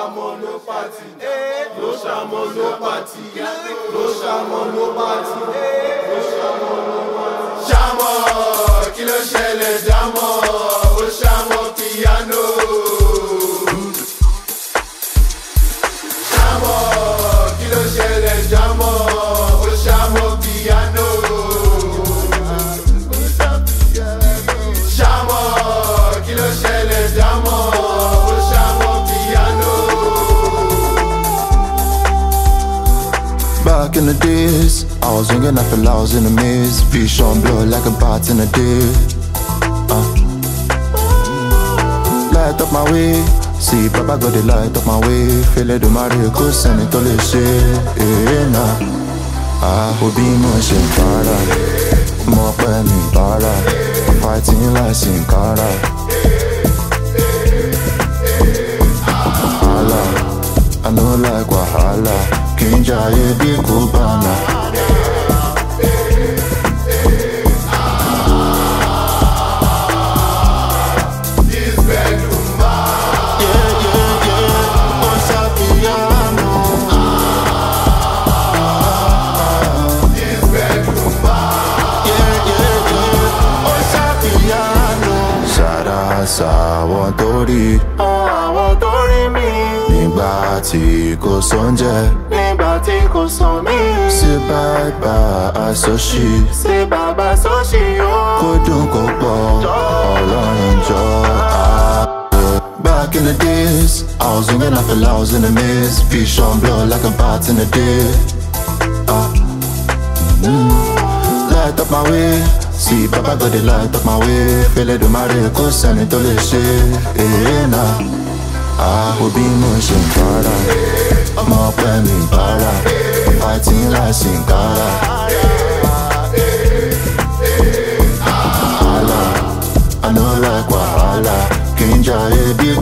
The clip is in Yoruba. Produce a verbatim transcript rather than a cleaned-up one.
shaman, no party. No shaman, no party. No shaman, no party. No shaman, no party. Shaman, kí ló ṣẹlẹ̀ Shaman, ó shaman piano. Shaman, kí ló ṣẹlẹ̀ Shaman, ó shaman piano. Shaman, kí ló ṣẹlẹ̀ Shaman, ó shaman piano. Back in the days, I was ringing up for I was in the maze. Vision blow like a bat in a day. uh. Light up my way, see Papa got the light up my way. Feel it do my real good, send it to the shit. Ah, will be much in para. More pen in para. Fighting like Sin Cara. Hala, I know like Wahala. Kinja ye di Cubana. Àwọn tó rí, àwọn tó rí mi. nígbà tí kò sóúnjẹ, Nígbà tí kò sàn mí. ṣe bàbá àsọ̀ṣì, Ṣé bàbá sọ́ọ̀ṣì yóò? kó dùn kó pọ̀, Ọlọ́run jọ á. Back in the days, I was ringing up for I was in the maze. Vision blow like a bat in the day. uh. mm. Light up my way, see Papa got the light up my way. Feel it do my real good, send it to the shit. Ah, will be much in para. More pen in para. Fighting like Sin Cara. Hala, I know like Wahala. Kinja ye di